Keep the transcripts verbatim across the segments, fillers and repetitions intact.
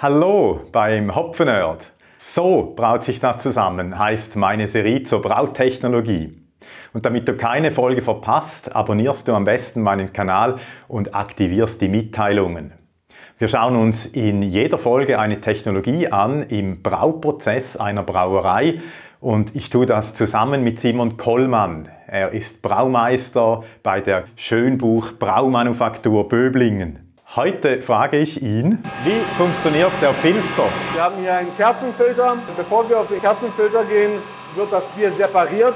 Hallo beim Hopfennerd. So braut sich das zusammen, heißt meine Serie zur Brautechnologie. Und damit du keine Folge verpasst, abonnierst du am besten meinen Kanal und aktivierst die Mitteilungen. Wir schauen uns in jeder Folge eine Technologie an im Brauprozess einer Brauerei und ich tue das zusammen mit Simon Kollmann. Er ist Braumeister bei der Schönbuch Braumanufaktur Böblingen. Heute frage ich ihn, wie funktioniert der Filter? Wir haben hier einen Kerzenfilter. Bevor wir auf den Kerzenfilter gehen, wird das Bier separiert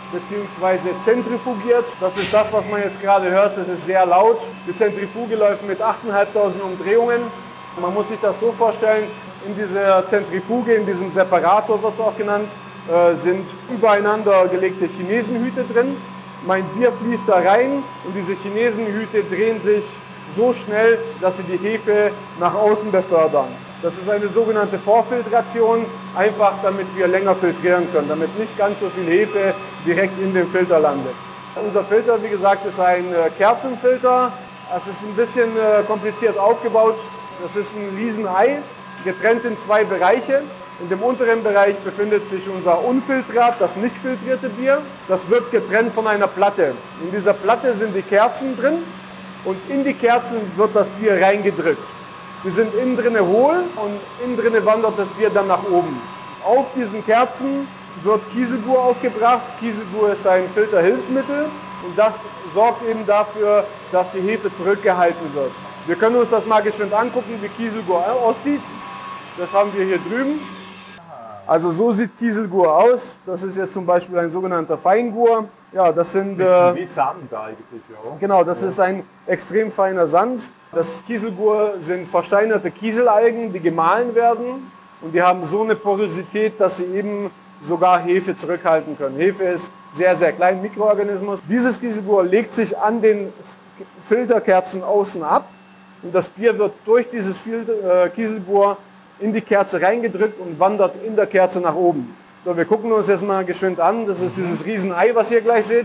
bzw. zentrifugiert. Das ist das, was man jetzt gerade hört. Das ist sehr laut. Die Zentrifuge läuft mit achttausendfünfhundert Umdrehungen. Man muss sich das so vorstellen, in dieser Zentrifuge, in diesem Separator wird es auch genannt, sind übereinander gelegte Chinesenhüte drin. Mein Bier fließt da rein und diese Chinesenhüte drehen sich so schnell, dass sie die Hefe nach außen befördern. Das ist eine sogenannte Vorfiltration, einfach damit wir länger filtrieren können, damit nicht ganz so viel Hefe direkt in den Filter landet. Unser Filter, wie gesagt, ist ein Kerzenfilter. Es ist ein bisschen kompliziert aufgebaut. Das ist ein Riesenei, getrennt in zwei Bereiche. In dem unteren Bereich befindet sich unser Unfiltrat, das nicht filtrierte Bier. Das wird getrennt von einer Platte. In dieser Platte sind die Kerzen drin. Und in die Kerzen wird das Bier reingedrückt. Die sind innen drinne hohl und innen drinne wandert das Bier dann nach oben. Auf diesen Kerzen wird Kieselguhr aufgebracht. Kieselguhr ist ein Filterhilfsmittel und das sorgt eben dafür, dass die Hefe zurückgehalten wird. Wir können uns das mal geschwind angucken, wie Kieselguhr aussieht. Das haben wir hier drüben. Also so sieht Kieselguhr aus. Das ist jetzt zum Beispiel ein sogenannter Feingur. Ja, das sind äh, wie Sand eigentlich, ja. Genau, das ja. ist ein extrem feiner Sand. Das Kieselguhr sind versteinerte Kieselalgen, die gemahlen werden und die haben so eine Porosität, dass sie eben sogar Hefe zurückhalten können. Hefe ist sehr, sehr klein, Mikroorganismus. Dieses Kieselguhr legt sich an den Filterkerzen außen ab und das Bier wird durch dieses Filter, äh, Kieselguhr in die Kerze reingedrückt und wandert in der Kerze nach oben. So, wir gucken uns jetzt mal geschwind an. Das ist dieses Riesenei, was ihr gleich seht.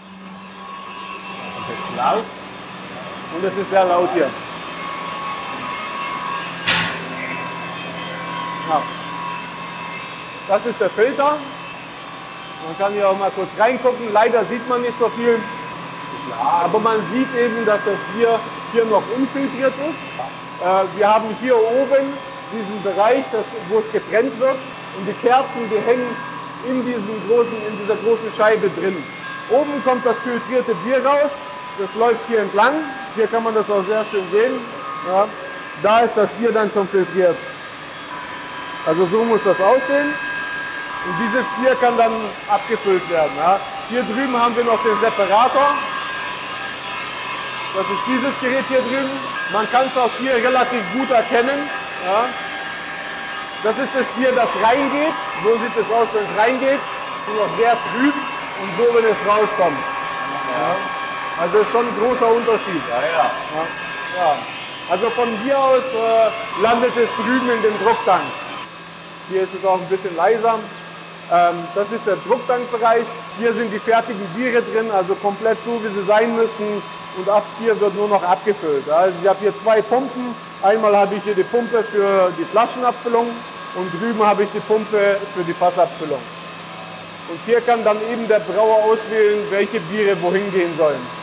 Und es ist laut. Und es ist sehr laut hier. Ja. Das ist der Filter. Man kann hier auch mal kurz reingucken. Leider sieht man nicht so viel. Aber man sieht eben, dass das Bier hier noch unfiltriert ist. Wir haben hier oben diesen Bereich, das, wo es getrennt wird. Und die Kerzen, die hängen in, diesem großen, in dieser großen Scheibe drin. Oben kommt das filtrierte Bier raus. Das läuft hier entlang. Hier kann man das auch sehr schön sehen. Ja, da ist das Bier dann schon filtriert. Also so muss das aussehen. Und dieses Bier kann dann abgefüllt werden. Ja. Hier drüben haben wir noch den Separator. Das ist dieses Gerät hier drüben. Man kann es auch hier relativ gut erkennen. Ja. Das ist das Bier, das reingeht. So sieht es aus, wenn es reingeht. Nur noch sehr trüb und so, wenn es rauskommt. Ja. Also ist schon ein großer Unterschied. Ja, ja. Ja. Ja. Also von hier aus äh, landet es drüben in dem Drucktank. Hier ist es auch ein bisschen leiser. Ähm, das ist der Drucktankbereich. Hier sind die fertigen Biere drin, also komplett so, wie sie sein müssen. Und ab hier wird nur noch abgefüllt. Also ich habe hier zwei Pumpen. Einmal habe ich hier die Pumpe für die Flaschenabfüllung und drüben habe ich die Pumpe für die Fassabfüllung. Und hier kann dann eben der Brauer auswählen, welche Biere wohin gehen sollen.